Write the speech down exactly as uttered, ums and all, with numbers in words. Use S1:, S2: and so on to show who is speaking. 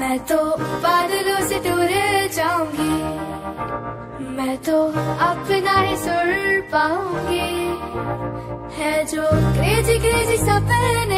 S1: मैं तो बादलों से दूर जाऊंगी, मैं तो अपना ही सुर पाऊंगी। है जो क्रेजी क्रेजी सपने